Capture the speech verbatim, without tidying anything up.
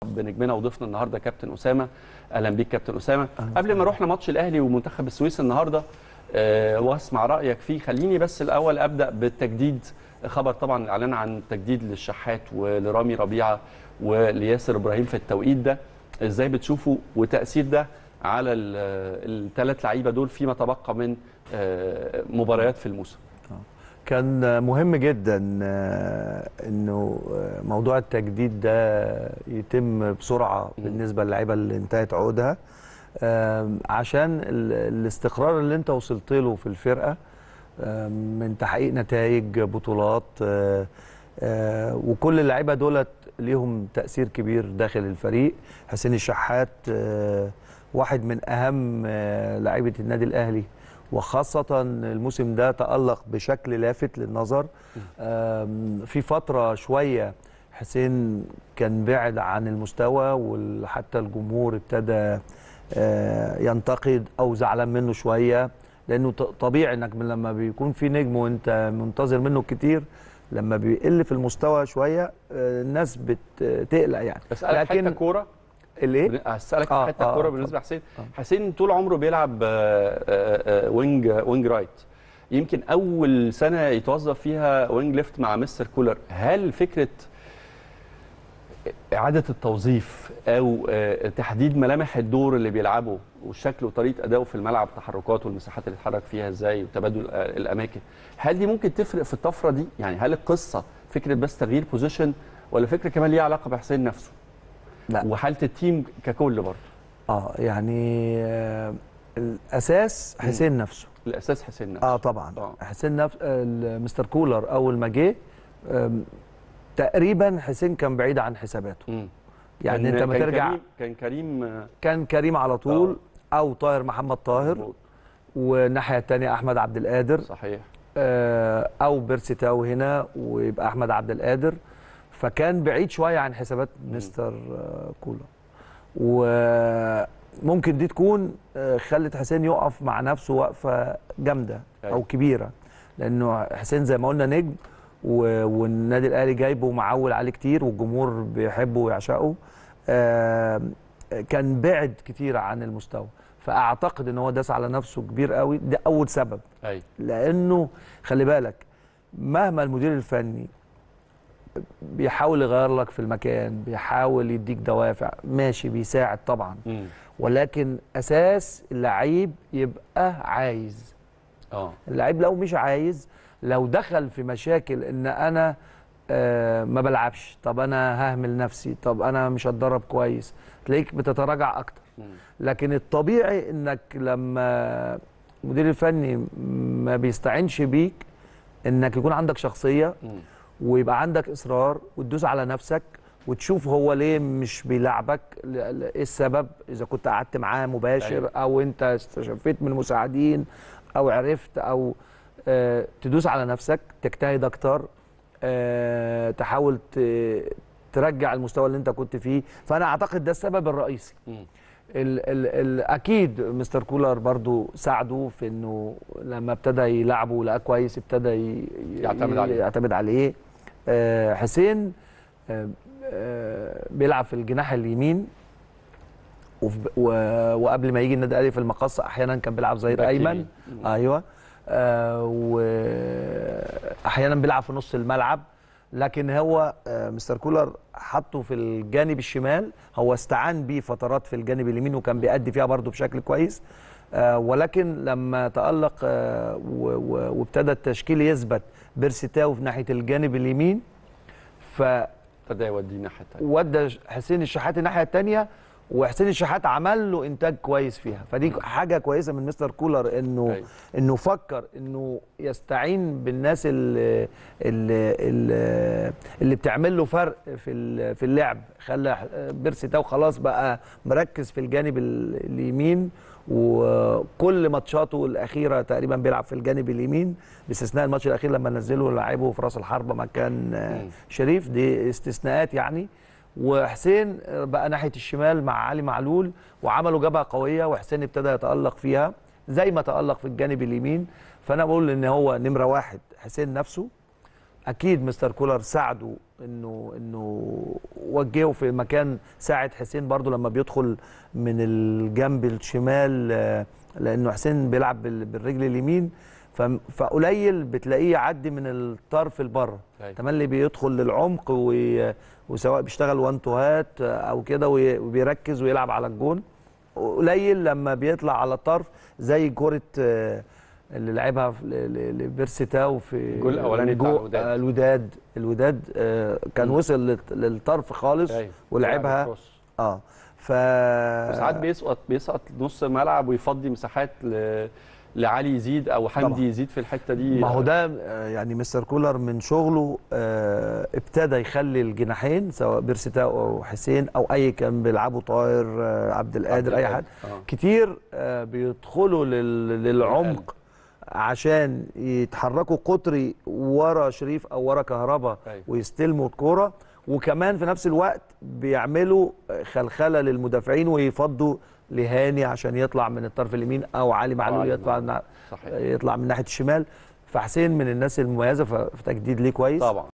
بنجمنا وضيفنا النهارده كابتن اسامه. اهلا بيك كابتن اسامه. قبل ما نروح لماتش الاهلي ومنتخب السويس النهارده أه واسمع رايك فيه، خليني بس الاول ابدا بالتجديد. خبر طبعا الاعلان عن تجديد للشحات ولرامي ربيعه ولياسر ابراهيم في التوقيت ده، ازاي بتشوفوا وتاثير ده على الثلاث لعيبه دول فيما تبقى من أه مباريات في الموسم؟ كان مهم جدا انه موضوع التجديد ده يتم بسرعه بالنسبه للعيبه اللي انتهت عقودها، عشان الاستقرار اللي انت وصلت له في الفرقه من تحقيق نتائج بطولات، وكل اللعيبه دولت ليهم تاثير كبير داخل الفريق. حسين الشحات واحد من اهم لعيبه النادي الاهلي، وخاصة الموسم ده تألق بشكل لافت للنظر. في فترة شوية حسين كان بعد عن المستوى، وحتى الجمهور ابتدى ينتقد أو زعلان منه شوية، لأنه طبيعي إنك لما بيكون في نجم وأنت منتظر منه كتير، لما بيقل في المستوى شوية الناس بتقلق يعني. أسألك حتة كورة الايه؟ هسألك في آه حته آه كوره آه بالنسبه لحسين. آه حسين طول عمره بيلعب آآ آآ وينج وينج رايت، يمكن اول سنه يتوظف فيها وينج ليفت مع مستر كولر. هل فكره اعاده التوظيف او تحديد ملامح الدور اللي بيلعبه والشكل وطريقه ادائه في الملعب، تحركاته والمساحات اللي اتحرك فيها ازاي وتبادل الاماكن، هل دي ممكن تفرق في الطفره دي؟ يعني هل القصه فكره بس تغيير بوزيشن، ولا فكره كمان ليها علاقه بحسين نفسه؟ لا، وحاله التيم ككل برضه. اه يعني آه الاساس حسين مم. نفسه. الاساس حسين نفسه. اه طبعا. آه. حسين نفسه. مستر كولر اول ما جه تقريبا حسين كان بعيد عن حساباته. مم. يعني انت ما ترجع كريم كان كريم كان كريم على طول، آه. او طاهر محمد طاهر، والناحيه الثانيه احمد عبد القادر. صحيح. آه او بيرسي تاو هنا ويبقى احمد عبد القادر، فكان بعيد شويه عن حسابات مستر كولر. وممكن دي تكون خلت حسين يقف مع نفسه وقفه جامده او كبيره، لانه حسين زي ما قلنا نجم، والنادي الاهلي جايبه ومعول عليه كتير، والجمهور بيحبه ويعشقه. كان بعد كتير عن المستوى، فاعتقد ان هو داس على نفسه كبير قوي. ده اول سبب. أي. لانه خلي بالك مهما المدير الفني بيحاول يغير لك في المكان، بيحاول يديك دوافع، ماشي بيساعد طبعا، م. ولكن اساس اللعيب يبقى عايز. اه اللعيب لو مش عايز، لو دخل في مشاكل ان انا آه ما بلعبش، طب انا ههمل نفسي، طب انا مش هتدرب كويس، تلاقيك بتتراجع اكتر. م. لكن الطبيعي انك لما المدير الفني ما بيستعينش بيك، انك يكون عندك شخصيه، م. ويبقى عندك اصرار، وتدوس على نفسك، وتشوف هو ليه مش بيلعبك، ايه السبب، اذا كنت قعدت معاه مباشر او انت استشفيت من المساعدين او عرفت، او آه تدوس على نفسك، تجتهد اكتر، آه تحاول ترجع المستوى اللي انت كنت فيه. فانا اعتقد ده السبب الرئيسي. م. ال ال ال اكيد مستر كولر برضو ساعده في انه لما ابتدى يلعبه ولقاه كويس ابتدى يعتمد عليه يعتمد عليه. آه حسين آه آه بيلعب في الجناح اليمين، وقبل ما يجي النادي الاهلي في المقصه احيانا كان بيلعب ظهير ايمن. ايوه. آه واحيانا بيلعب في نص الملعب، لكن هو مستر كولر حطه في الجانب الشمال. هو استعان بيه فترات في الجانب اليمين وكان بيأدي فيها برضه بشكل كويس، ولكن لما تألق وابتدى التشكيل يثبت بيرسي تاو في ناحيه الجانب اليمين، ف ابتدى يوديه الناحيه الثانيه، ودى حسين الشحات الناحيه الثانيه، وحسين الشحات عمل له انتاج كويس فيها. فدي م. حاجه كويسه من مستر كولر، انه أي. انه فكر انه يستعين بالناس اللي اللي, اللي, اللي بتعمل له فرق في في اللعب. خلى بيرسي تاو خلاص بقى مركز في الجانب اليمين، وكل ماتشاته الاخيره تقريبا بيلعب في الجانب اليمين، باستثناء الماتش الاخير لما نزله لعبه في راس الحربه مكان شريف، دي استثناءات يعني. وحسين بقى ناحيه الشمال مع علي معلول، وعملوا جبهه قويه، وحسين ابتدى يتالق فيها زي ما تالق في الجانب اليمين. فانا بقول ان هو نمره واحد حسين نفسه، اكيد مستر كولر ساعده انه انه وجهه في مكان، ساعد حسين برضو لما بيدخل من الجنب الشمال، آه، لانه حسين بيلعب بال- بالرجل اليمين، ف- فقليل بتلاقيه يعدي من الطرف لبره، أيوة. تملي بيدخل للعمق وي- وسواء بيشتغل وان تو هات او كده وي- وبيركز ويلعب على الجون. قليل لما بيطلع على الطرف زي كرة آه، اللي لعبها في- ل- ل- لبيرسي تاو في الجول الأولاني بتاع الجو- الوداد. آه، الوداد الوداد آه، كان مم. وصل للت- للطرف خالص أيوة. ولعبها. بيلعب الكروس. اه ف وساعات بيسقط بيسقط نص الملعب ويفضي مساحات ل... لعلي يزيد او حمدي طبعا. يزيد في الحته دي. ما هو ده آه، يعني مستر كولر من شغله آه، ابتدى يخلي الجناحين سواء بيرسي تاو او حسين او اي كان بيلعبوا طاهر آه، عبد القادر اي حد آه. كتير آه، بيدخلوا لل- للعمق عشان يتحركوا قطري ورا شريف او ورا كهربا أيوة. ويستلموا الكوره، وكمان في نفس الوقت بيعملوا خلخله للمدافعين ويفضوا لهاني عشان يطلع من الطرف اليمين او علي معلول علي يطلع معلول. صحيح. يطلع من ناحيه الشمال. فحسين من الناس المميزه في تجديد ليه كويس طبعا.